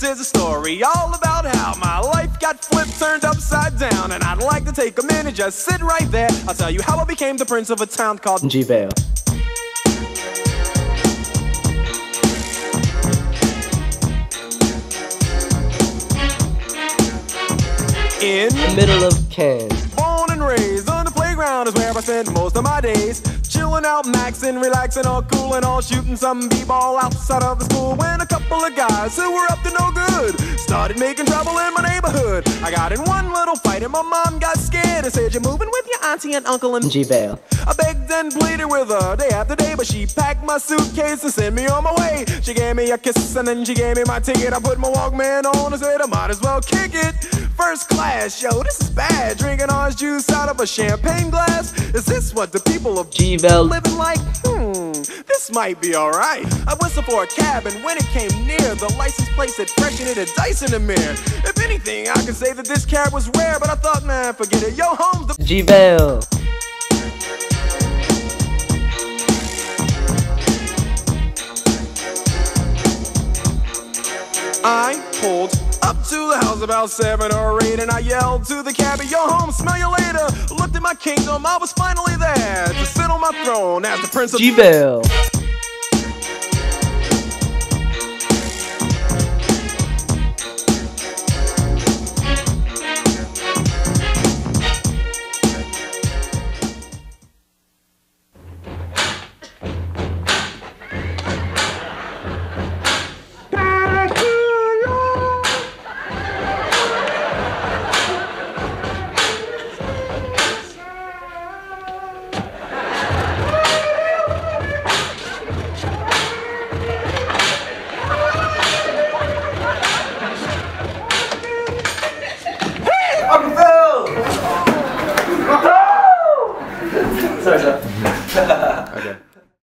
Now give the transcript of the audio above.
is a story all about how my life got flipped, turned upside down. And I'd like to take a minute, just sit right there. I'll tell you how I became the prince of a town called Gordonvale. In the middle of Cairns. Born and raised on the playground is where I spent most of my days. Chilling out, maxing, relaxing, all cool and all, shooting some b-ball outside of the school. When a couple of guys who were up to no good started making trouble in my neighborhood. I got in one little fight and my mom got scared and said, "You're moving with your auntie and uncle and G-Vale." I begged and pleaded with her day after day, but she packed my suitcase and sent me on my way. She gave me a kiss and then she gave me my ticket. I put my Walkman on and said I might as well kick it. First class, yo, this is bad. Drinking orange juice out of a champagne glass. Is this what the people of G-Vale living like? This might be alright. I whistled for a cab and when it came near, the license plate said fresh and it had dice in the mirror. If anything, I could say that this cab was rare, but I thought, man, forget it. Yo, home's the G-Vale. I pulled up to the house about 7 or 8 and I yelled to the cabbie, "Yo, home, smell you later." Looked at my kingdom, I was finally there to sit on my throne as the prince of G-Vale.